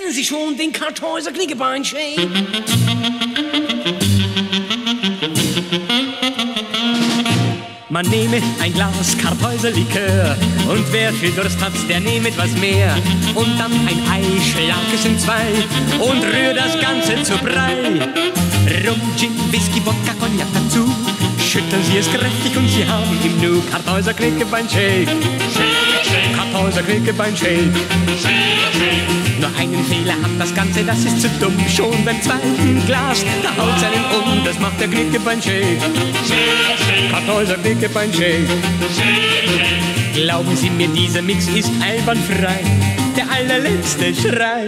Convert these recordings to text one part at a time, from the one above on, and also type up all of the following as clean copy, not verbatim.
Kennen Sie schon den Karthäuser Knickebein-Shake? Man nehme ein Glas Karthäuser Likör und wer viel Durst hat, der nehme etwas mehr. Und dann ein Ei, schlag es in zwei und rühr das Ganze zu Brei. Rum, Gin, Whisky, Wodka, Cognac dazu. Schütteln Sie es kräftig und Sie haben im Nu Karthäuser Knickebein-Shake. Karthäuser Knickebein-Shake. Nur einen Fehler hat das Ganze, das ist zu dumm. Schon beim zweiten Glas, da haut's einen um. Das macht der Knickebein-Shake. Karthäuser Knickebein-Shake. Glauben Sie mir, dieser Mix ist einwandfrei. Der allerletzte Schrei.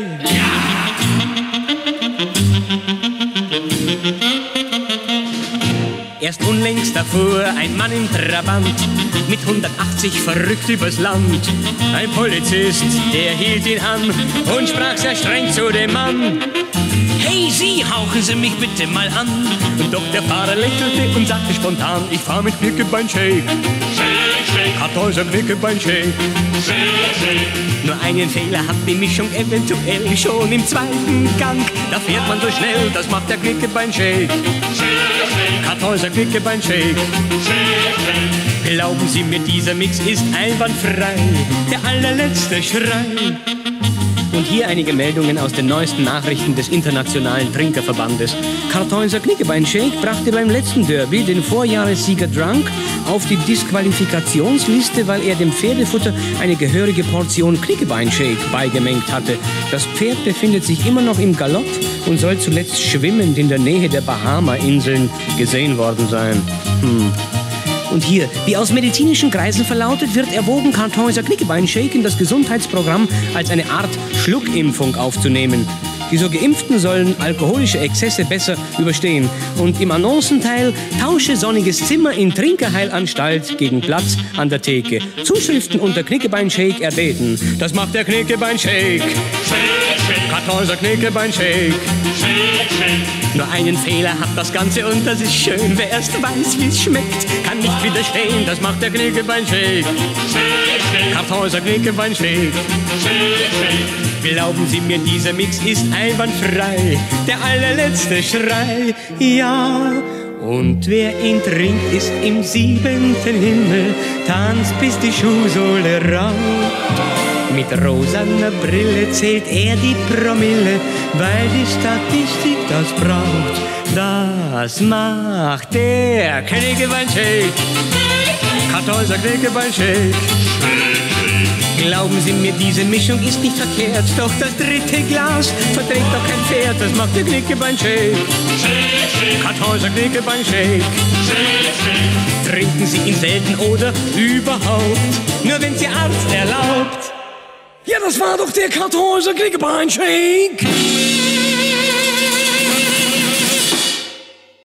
Erst unlängst davor ein Mann im Trabant mit 180 verrückt übers Land. Ein Polizist, der hielt ihn an und sprach sehr streng zu dem Mann. Hey, Sie, hauchen Sie mich bitte mal an. Und doch der Fahrer lächelte und sagte spontan, ich fahr mit Knickebein-Shake. Karthäuser Knickebein-Shake. Nur einen Fehler hat die Mischung eventuell schon im zweiten Gang. Da fährt man so schnell, das macht der Knickebein-Shake. Karthäuser Knickebein-Shake. Glauben Sie mir, dieser Mix ist einwandfrei. Der allerletzte Schrei. Und hier einige Meldungen aus den neuesten Nachrichten des Internationalen Trinkerverbandes. Karthäuser Knickebein-Shake brachte beim letzten Derby den Vorjahressieger Drunk auf die Disqualifikationsliste, weil er dem Pferdefutter eine gehörige Portion Knickebein-Shake beigemengt hatte. Das Pferd befindet sich immer noch im Galopp und soll zuletzt schwimmend in der Nähe der Bahama-Inseln gesehen worden sein. Und hier, wie aus medizinischen Kreisen verlautet, wird erwogen, Karthäuser Knickebein-Shake in das Gesundheitsprogramm als eine Art Schluckimpfung aufzunehmen. Die so Geimpften sollen alkoholische Exzesse besser überstehen. Und im Annoncenteil: tausche sonniges Zimmer in Trinkerheilanstalt gegen Platz an der Theke. Zuschriften unter Knickebein-Shake erbeten. Das macht der Knickebein-Shake. Karthäuser Knickebein-Shake. Nur einen Fehler hat das Ganze und das ist schön. Wer erst weiß, wie's schmeckt, kann nicht widerstehen. Das macht der Knickebein-Shake. Karthäuser Knickebein-Shake. Glauben Sie mir, dieser Mix ist einwandfrei. Der allerletzte Schrei, ja. Und wer ihn trinkt, ist im 7. Himmel, tanzt bis die Schuhsohle raucht. Mit rosaner Brille zählt er die Promille, weil die Statistik das braucht. Das macht der Knickebein-Shake. Karthäuser Knickebein-Shake. Glauben Sie mir, diese Mischung ist nicht verkehrt, doch das dritte Glas verträgt doch kein Pferd. Das macht der Knickebein-Shake. Karthäuser Knickebein-Shake. Trinken Sie ihn selten oder überhaupt, nur wenn's Ihr Arzt erlaubt. Ja, das war doch der Karthäuser Knickebein-Shake.